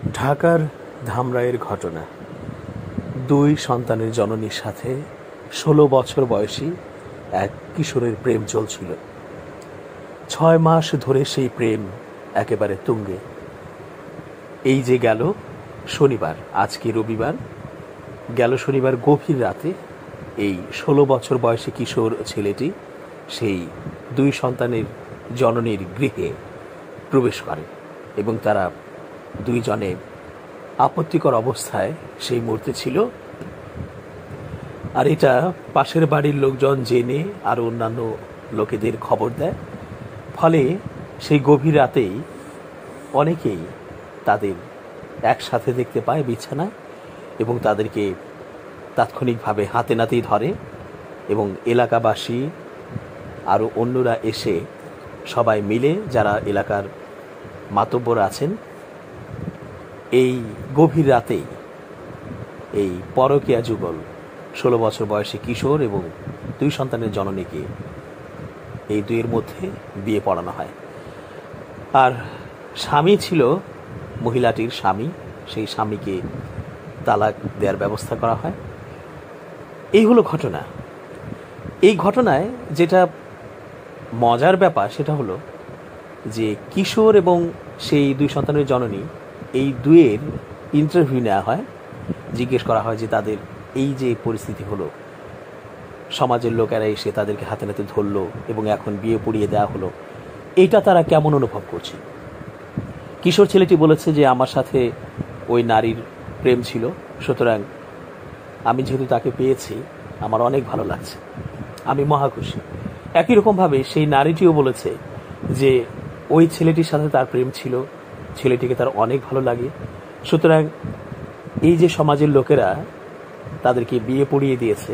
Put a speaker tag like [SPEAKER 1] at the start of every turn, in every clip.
[SPEAKER 1] ঢাকার ধামরাইয়ের ঘটনা। দুই সন্তানের জননীর সাথে ১৬ বছর বয়সী এক কিশোরের প্রেম চলছিল। ৬ মাস ধরে সেই প্রেম একেবারে তুঙ্গে। এই যে গেল শনিবার, আজকে রবিবার, গেল শনিবার গভীর রাতে এই ১৬ বছর বয়সী কিশোর ছেলেটি সেই দুই সন্তানের জননীর গৃহে প্রবেশ করে এবং তারা দুইজনে আপত্তিকর অবস্থায় সেই মুহূর্তে ছিল। আর এটা পাশের বাড়ির লোকজন জেনে আর অন্যান্য লোকেদের খবর দেয়। ফলে সেই গভীর রাতেই অনেকেই তাদের একসাথে দেখতে পায় বিছানায় এবং তাদেরকে তাৎক্ষণিকভাবে হাতে নাতেই ধরে এবং এলাকাবাসী আরও অন্যরা এসে সবাই মিলে, যারা এলাকার মাতব্বর আছেন, এই গভীর রাতেই এই পরকীয়া যুগল ১৬ বছর বয়সী কিশোর এবং দুই সন্তানের জননীকে এই দুইয়ের মধ্যে বিয়ে পড়ানো হয়। আর স্বামী ছিল মহিলাটির স্বামী, সেই স্বামীকে তালাক দেওয়ার ব্যবস্থা করা হয়। এই হলো ঘটনা। এই ঘটনায় যেটা মজার ব্যাপার সেটা হলো যে কিশোর এবং সেই দুই সন্তানের জননী, এই দুয়ের ইন্টারভিউ নেওয়া হয়। জিজ্ঞেস করা হয় যে তাদের এই যে পরিস্থিতি হলো, সমাজের লোকেরা এসে তাদেরকে হাতে নাতে ধরলো এবং এখন বিয়ে পড়িয়ে দেওয়া হলো, এটা তারা কেমন অনুভব করছে। কিশোর ছেলেটি বলেছে যে আমার সাথে ওই নারীর প্রেম ছিল, সুতরাং আমি যেহেতু তাকে পেয়েছি আমার অনেক ভালো লাগছে, আমি মহা খুশি। একই রকমভাবে সেই নারীটিও বলেছে যে ওই ছেলেটির সাথে তার প্রেম ছিল, ছেলেটিকে তার অনেক ভালো লাগে, সুতরাং এই যে সমাজের লোকেরা তাদেরকে বিয়ে পড়িয়ে দিয়েছে,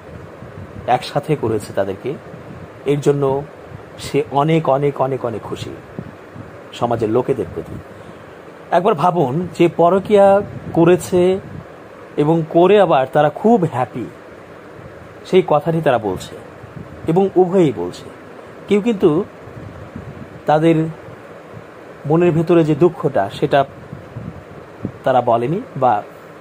[SPEAKER 1] একসাথে করেছে তাদেরকে, এর জন্য সে অনেক অনেক অনেক অনেক খুশি সমাজের লোকেদের প্রতি। একবার ভাবুন যে পরকীয়া করেছে এবং করে আবার তারা খুব হ্যাপি, সেই কথাটি তারা বলছে এবং উভয়েই বলছে। কেউ কিন্তু তাদের মনের ভেতরে যে দুঃখটা সেটা তারা বলেনি, বা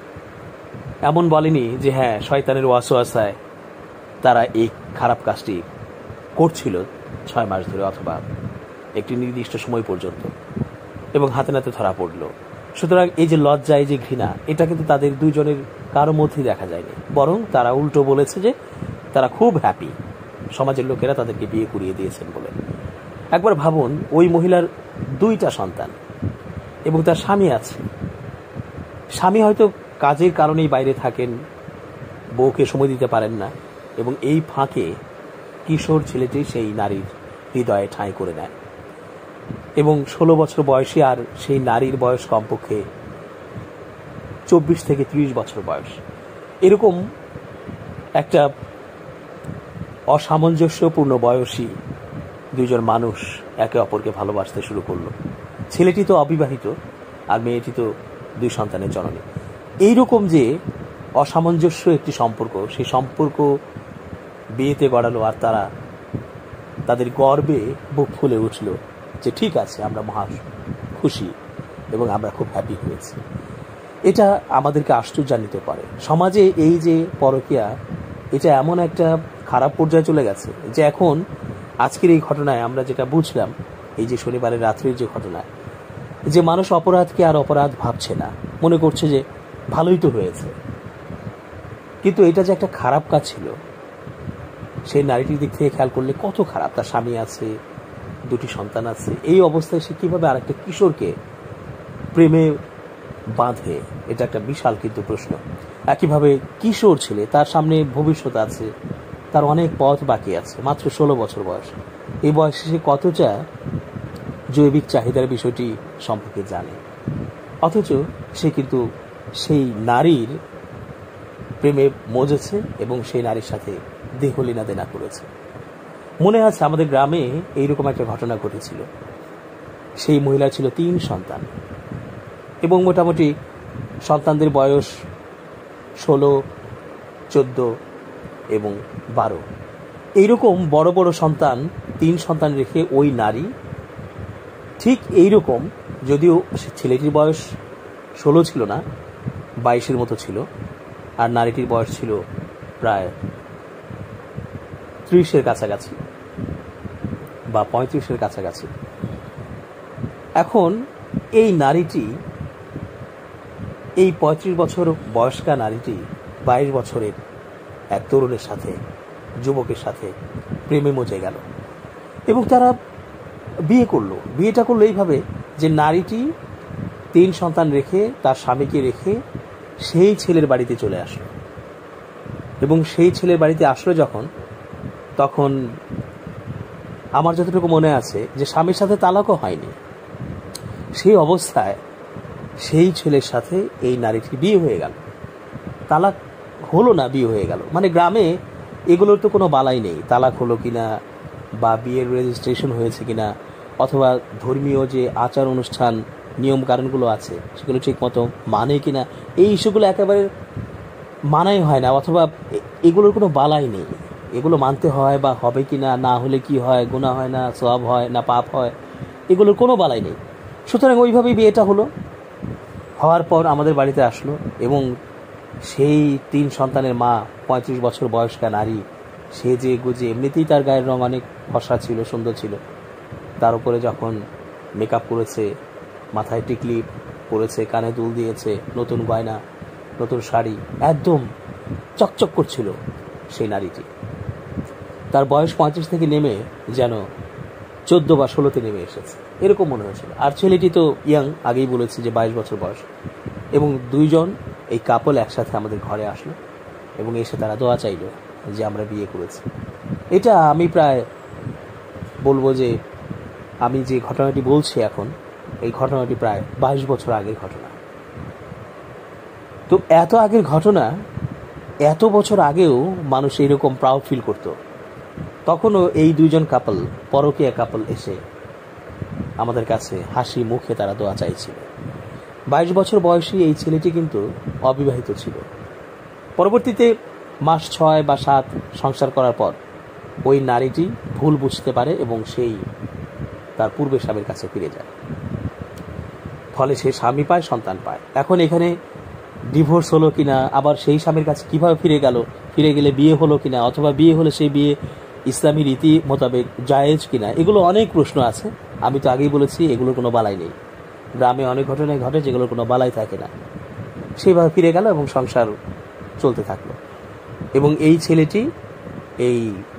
[SPEAKER 1] এমন বলেনি যে হ্যাঁ শয়তানের ওয়াসওয়াসায় তারা এই খারাপ কাজটি করছিল ৬ মাস ধরে অথবা একটি নির্দিষ্ট সময় পর্যন্ত এবং হাতে নাতে ধরা পড়ল। সুতরাং এই যে লজ্জা, এই যে ঘৃণা, এটা কিন্তু তাদের দুইজনের কারো মধ্যেই দেখা যায়নি, বরং তারা উল্টো বলেছে যে তারা খুব হ্যাপি সমাজের লোকেরা তাদেরকে বিয়ে করিয়ে দিয়েছেন বলে। একবার ভাবুন, ওই মহিলার 2টা সন্তান এবং তার স্বামী আছে। স্বামী হয়তো কাজের কারণেই বাইরে থাকেন, বউকে সময় দিতে পারেন না, এবং এই ফাঁকে কিশোর ছেলেটি সেই নারীর হৃদয়ে ঠাঁই করে নেয় এবং 16 বছর বয়সী, আর সেই নারীর বয়স কমপক্ষে 24 থেকে 30 বছর বয়স। এরকম একটা অসামঞ্জস্যপূর্ণ বয়সী দুইজন মানুষ একে অপরকে ভালোবাসতে শুরু করলো। ছেলেটি তো অবিবাহিত আর মেয়েটি তো 2 সন্তানের জননী। এইরকম যে অসামঞ্জস্য একটি সম্পর্ক, সেই সম্পর্ক বিয়েতে গড়ালো আর তারা তাদের গর্বে বুক ফুলে উঠল যে ঠিক আছে, আমরা মহা খুশি এবং আমরা খুব হ্যাপি হয়েছি। এটা আমাদেরকে আশ্চর্যান্বিত করে। সমাজে এই যে পরকীয়া, এটা এমন একটা খারাপ পর্যায়ে চলে গেছে যে এখন আজকের এই ঘটনায় আমরা যেটা বুঝলাম, এই যে শনিবারের রাত্রির যে ঘটনা, যে মানুষ অপরাধকে আর অপরাধ ভাবছে না, মনে করছে যে ভালোই তো হয়েছে। কিন্তু এটা যে একটা খারাপ কাজ ছিল, সেই নারীটির দিক থেকে খেয়াল করলে কত খারাপ। তার স্বামী আছে, 2টি সন্তান আছে, এই অবস্থায় সে কিভাবে আরেকটা কিশোরকে প্রেমে বাঁধে, এটা একটা বিশাল কিন্তু প্রশ্ন। একইভাবে কিশোর ছেলে, তার সামনে ভবিষ্যৎ আছে, তার অনেক পথ বাকি আছে, মাত্র 16 বছর বয়স। এই বয়সে সে কতটা জৈবিক চাহিদার বিষয়টি সম্পর্কে জানে, অথচ সে কিন্তু সেই নারীর প্রেমে মজেছে এবং সেই নারীর সাথে দেহ লেনাদেনা করেছে। মনে আছে আমাদের গ্রামে এইরকম একটা ঘটনা ঘটেছিল। সেই মহিলা ছিল 3 সন্তান এবং মোটামুটি সন্তানদের বয়স 16, 14 এবং 12। এইরকম বড় বড় সন্তান, 3 সন্তান রেখে ওই নারী ঠিক এইরকম, যদিও ছেলেটির বয়স 16 ছিল না, 22-এর মতো ছিল, আর নারীটির বয়স ছিল প্রায় 30-এর কাছাকাছি বা 35-এর কাছাকাছি। এখন এই নারীটি, এই 35 বছর বয়স্কা নারীটি 22 বছরের এক তরুণের সাথে, যুবকের সাথে প্রেমে মজে গেল এবং তারা বিয়ে করলো। বিয়েটা করলো এইভাবে যে নারীটি 3 সন্তান রেখে, তার স্বামীকে রেখে সেই ছেলের বাড়িতে চলে আসলো এবং সেই ছেলের বাড়িতে আসলো যখন, তখন আমার যতটুকু মনে আছে যে স্বামীর সাথে তালাকও হয়নি। সেই অবস্থায় সেই ছেলের সাথে এই নারীটির বিয়ে হয়ে গেল। তালাক হলো না, বিয়ে হয়ে গেল। মানে গ্রামে এগুলোর তো কোনো বালাই নেই, তালাক হলো কিনা বা বিয়ের রেজিস্ট্রেশন হয়েছে কিনা, অথবা ধর্মীয় যে আচার অনুষ্ঠান নিয়ম কারণগুলো আছে সেগুলো ঠিক মতো মানে কিনা, এই ইস্যুগুলো একেবারে মানাই হয় না, অথবা এগুলোর কোনো বালাই নেই। এগুলো মানতে হয় বা হবে কিনা, না হলে কি হয়, গুনাহ হয় না সওয়াব হয় না পাপ হয়, এগুলোর কোনো বালাই নেই। সুতরাং ওইভাবেই বিয়েটা হলো। হওয়ার পর আমাদের বাড়িতে আসলো এবং সেই 3 সন্তানের মা, 35 বছর বয়স্কা নারী, সেজে গুজে, এমনিতেই তার গায়ের রং অনেক ফর্সা ছিল, সুন্দর ছিল, তার উপরে যখন মেকআপ করেছে, মাথায় টিকলি পরেছে, কানে দুল দিয়েছে, নতুন গয়না, নতুন শাড়ি, একদম চকচক করছিল সেই নারীটি। তার বয়স 35 থেকে নেমে যেন 14 বা 16-তে নেমে এসেছে, এরকম মনে হয়েছিল। আর ছেলেটি তো ইয়াং, আগেই বলেছি যে 22 বছর বয়স। এবং 2 জন এই কাপল একসাথে আমাদের ঘরে আসলো এবং এসে তারা দোয়া চাইল যে আমরা বিয়ে করেছি। এটা আমি প্রায় বলবো যে, আমি যে ঘটনাটি বলছি এখন, এই ঘটনাটি প্রায় 22 বছর আগের ঘটনা। তো এত আগের ঘটনা, এত বছর আগেও মানুষ এরকম প্রাউড ফিল করত। তখনও এই 2 জন কাপল, পরকীয়া কাপল, এসে আমাদের কাছে হাসি মুখে তারা দোয়া চাইছিল। 22 বছর বয়সী এই ছেলেটি কিন্তু অবিবাহিত ছিল। পরবর্তীতে মাস 6 বা 7 সংসার করার পর ওই নারীটি ভুল বুঝতে পারে এবং সেই তার পূর্বের স্বামীর কাছে ফিরে যায়। ফলে সে স্বামী পায়, সন্তান পায়। এখন এখানে ডিভোর্স হলো কিনা, আবার সেই স্বামীর কাছে কিভাবে ফিরে গেল, ফিরে গেলে বিয়ে হলো কিনা, অথবা বিয়ে হলে সেই বিয়ে ইসলামী রীতি মোতাবেক জায়েজ কিনা, এগুলো অনেক প্রশ্ন আছে। আমি তো আগেই বলেছি এগুলোর কোনো বালাই নেই। গ্রামে অনেক ঘটনাই ঘটে যেগুলোর কোনো বালাই থাকে না। সেইভাবে ফিরে গেল এবং সংসার চলতে থাকলো। এবং এই ছেলেটি এই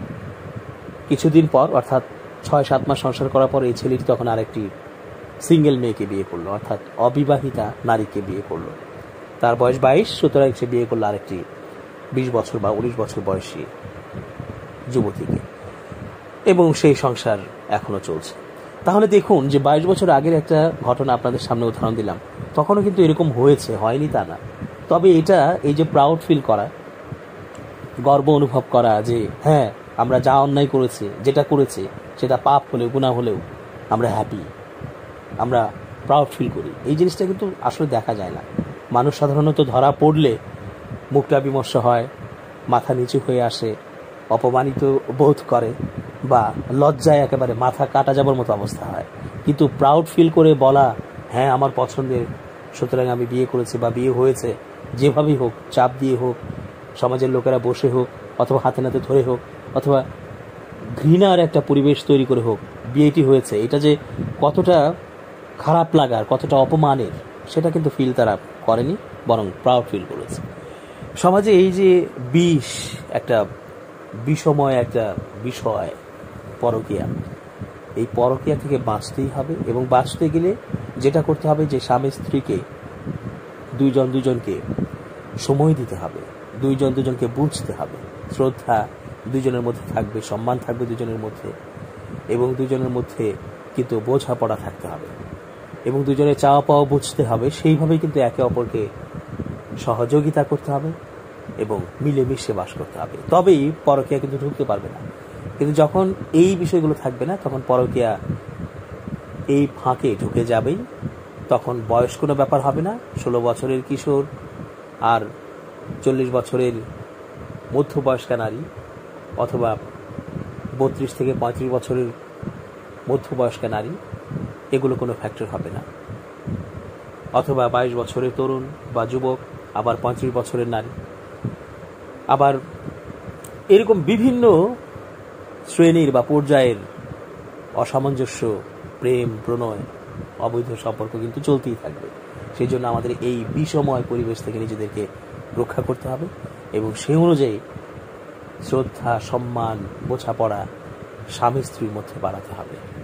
[SPEAKER 1] কিছুদিন পর, অর্থাৎ 6-7 মাস সংসার করার পর, এই ছেলেটি তখন আরেকটি সিঙ্গেল মেয়েকে বিয়ে করলো, অর্থাৎ অবিবাহিতা নারীকে বিয়ে করলো। তার বয়স 22, সুতরাং সে বিয়ে করলো আরেকটি 20 বছর বা 19 বছর বয়সী যুবতীকে, এবং সেই সংসার এখনো চলছে। তাহলে দেখুন যে 22 বছর আগের একটা ঘটনা আপনাদের সামনে উদাহরণ দিলাম, তখনও কিন্তু এরকম হয়েছে, হয়নি তা না। তবে এটা, এই যে প্রাউড ফিল করা, গর্ব অনুভব করা যে হ্যাঁ আমরা যা অন্যায় করেছি, যেটা করেছি সেটা পাপ হলেও গুনাহ হলেও আমরা হ্যাপি, আমরা প্রাউড ফিল করি, এই জিনিসটা কিন্তু আসলে দেখা যায় না। মানুষ সাধারণত ধরা পড়লে মুখটা বিমর্ষ হয়, মাথা নিচু হয়ে আসে, অপমানিত বোধ করে বা লজ্জায় একেবারে মাথা কাটা যাবার মতো অবস্থা হয়। কিন্তু প্রাউড ফিল করে বলা, হ্যাঁ আমার পছন্দের, সুতরাং আমি বিয়ে করেছি বা বিয়ে হয়েছে, যেভাবেই হোক, চাপ দিয়ে হোক, সমাজের লোকেরা বসে হোক, অথবা হাতে নাতে ধরে হোক, অথবা ঘৃণার একটা পরিবেশ তৈরি করে হোক, বিয়েটি হয়েছে, এটা যে কতটা খারাপ লাগার, কতটা অপমানের, সেটা কিন্তু ফিল তারা করেনি, বরং প্রাউড ফিল করেছে। সমাজে এই যে একটা বিষময় একটা বিষয় পরকীয়া, এই পরকীয়া থেকে বাঁচতেই হবে। এবং বাঁচতে গেলে যেটা করতে হবে যে স্বামী স্ত্রীকে দুজনকে সময় দিতে হবে, দুজনকে বুঝতে হবে, শ্রদ্ধা দুজনের মধ্যে থাকবে, সম্মান থাকবে দুজনের মধ্যে, এবং দুজনের মধ্যে কিন্তু বোঝাপড়া থাকতে হবে, এবং দুজনের চাওয়া পাওয়া বুঝতে হবে। সেইভাবেই কিন্তু একে অপরকে সহযোগিতা করতে হবে এবং মিলেমিশে বাস করতে হবে। তবেই পরকীয়া কিন্তু ঢুকতে পারবে না। কিন্তু যখন এই বিষয়গুলো থাকবে না, তখন পরকীয়া এই ফাঁকে ঢুকে যাবেই। তখন বয়স কোনো ব্যাপার হবে না। 16 বছরের কিশোর আর 40 বছরের মধ্যবয়স্কা নারী, অথবা 32 থেকে 35 বছরের মধ্যবয়স্কা নারী, এগুলো কোনো ফ্যাক্টর হবে না। অথবা 22 বছরের তরুণ বা যুবক, আবার 35 বছরের নারী, আবার এরকম বিভিন্ন শ্রেণীর বা পর্যায়ের অসামঞ্জস্য, প্রেম, প্রণয়, অবৈধ সম্পর্ক কিন্তু চলতেই থাকবে। সেই জন্য আমাদের এই বিষময় পরিবেশ থেকে নিজেদেরকে রক্ষা করতে হবে এবং সেই অনুযায়ী শ্রদ্ধা, সম্মান, বোঝাপড়া স্বামী স্ত্রীর মধ্যে বাড়াতে হবে।